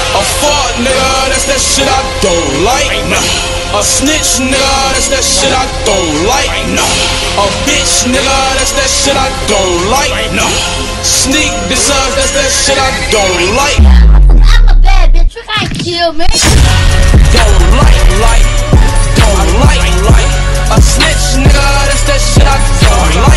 A fuck nigga, that's that shit I don't like. A snitch nigga, that's that shit I don't like. A bitch nigga, that's that shit I don't like. Sneak deserves, that's that shit I don't like. I'm a bad bitch, you can't kill me. Don't like. A snitch nigga, that's that shit I don't like.